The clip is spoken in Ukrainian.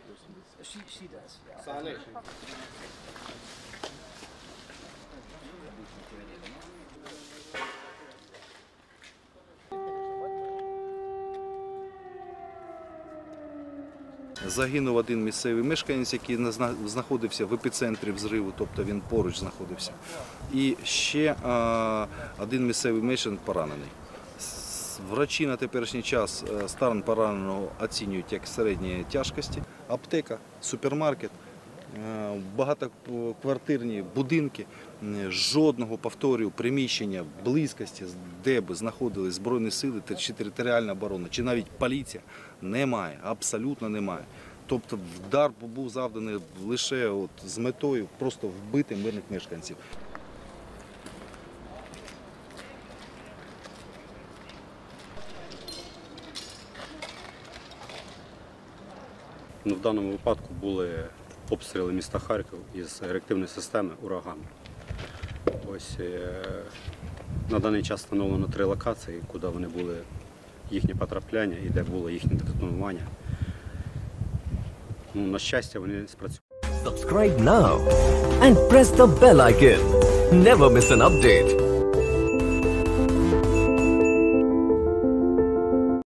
She does. Yeah. Sale. Загинув один місцевий мешканець, який знаходився в епіцентрі взриву, тобто він поруч знаходився. І ще один місцевий мешканець поранений. Врачі на теперішній час стан пораненого оцінюють як середньої тяжкості. Аптека, супермаркет, багатоквартирні будинки, жодного, повторюю, приміщення близькості, де б знаходились Збройні сили чи територіальна оборона, чи навіть поліція, немає, абсолютно немає. Тобто вдар був завданий лише з метою просто вбити мирних мешканців. В даному випадку були обстріли міста Харків із реактивної системи «Ураган». Ось на даний час встановлено 3 локації, куди вони були, їхнє потрапляння і де було їхнє детонування. На щастя, вони спрацювали. Subscribe now and press the bell icon. Never miss an update.